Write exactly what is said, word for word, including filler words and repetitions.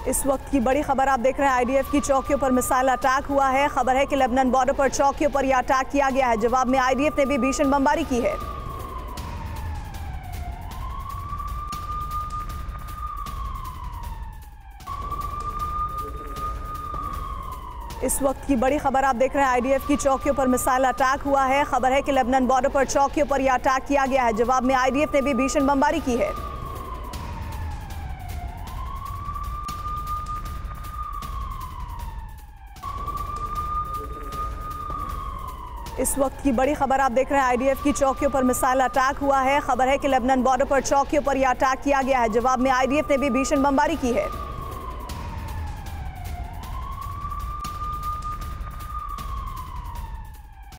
इस वक्त की बड़ी खबर आप देख रहे हैं। आईडीएफ की चौकियों पर मिसाइल अटैक हुआ है। खबर है कि लेबनान बॉर्डर पर चौकियों पर यह अटैक किया गया है। जवाब में आईडीएफ ने भी भीषण बमबारी की है। इस वक्त की बड़ी खबर आप देख रहे हैं। आईडीएफ की चौकियों पर मिसाइल अटैक हुआ है। खबर है कि लेबनान बॉर्डर पर चौकियों पर यह अटैक किया गया है। जवाब में आईडीएफ ने भी भीषण बमबारी की है। इस वक्त की बड़ी खबर आप देख रहे हैं। आईडीएफ की चौकियों पर मिसाइल अटैक हुआ है। खबर है कि लेबनान बॉर्डर पर चौकियों पर यह अटैक किया गया है। जवाब में आईडीएफ ने भी भीषण बमबारी की है।